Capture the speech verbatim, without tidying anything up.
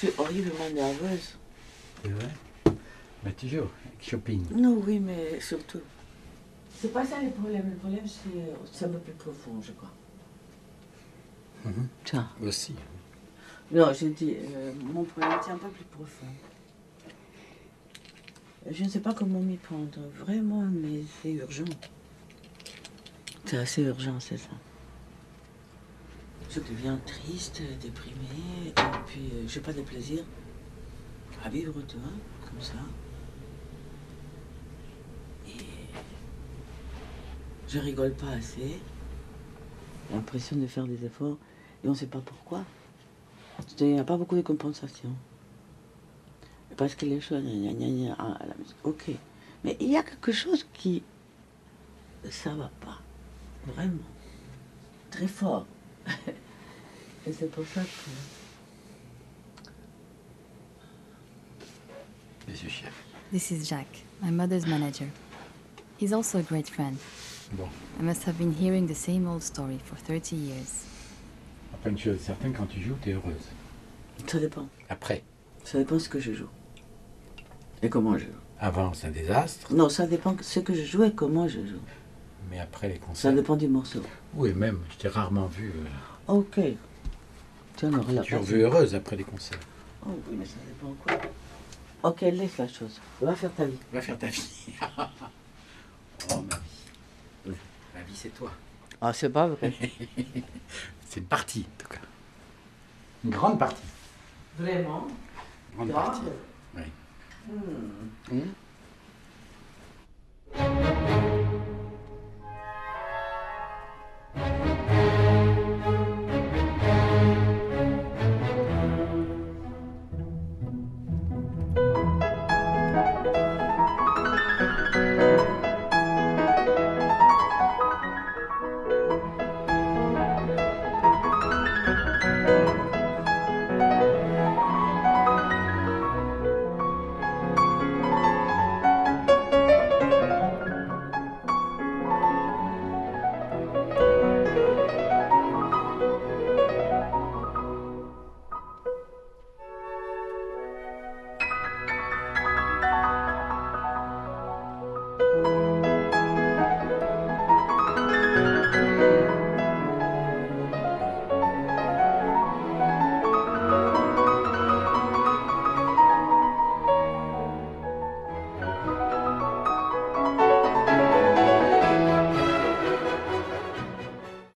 suis horriblement nerveuse. C'est vrai? Mais toujours, avec shopping. Non, oui, mais surtout. C'est pas ça le problème. Le problème, c'est un peu plus profond, je crois. Mm-hmm. Ça. Aussi. Non, je dis, euh, mon problème, c'est un peu plus profond. Je ne sais pas comment m'y prendre, vraiment, mais c'est urgent. C'est assez urgent, c'est ça. Je deviens triste, déprimée, et puis euh, je n'ai pas de plaisir à vivre, tu vois, comme ça. Et je rigole pas assez. J'ai l'impression de faire des efforts et on ne sait pas pourquoi. Il n'y a pas beaucoup de compensation. Parce que les choses, gna, gna, gna, ah, la musique, ok. Mais il y a quelque chose qui, ça va pas, vraiment, très fort. Et c'est pour ça que... Monsieur chef. This is Jack, my mother's manager. He's also a great friend. Bon. I must have been hearing the same old story for thirty years. Après, une chose est certaine, quand tu joues, tu es heureuse. Ça dépend. Après. Ça dépend ce que je joue. Et comment je joue. Avant, c'est un désastre. Non, ça dépend ce que je joue et comment je joue. Mais après les concerts. Ça dépend du morceau. Oui, même, je t'ai rarement vu. Euh... Ok. Tu en aurais la Tu as vu heureuse après les concerts. Oh oui, mais ça dépend quoi. Ok, laisse la chose. Va faire ta vie. Va faire ta vie. Oh, ma vie. Ma vie, c'est toi. Ah, c'est pas vrai. C'est une partie, en tout cas. Une grande partie. Vraiment? Grande Grande? partie. Oui. Hmm. Hmm.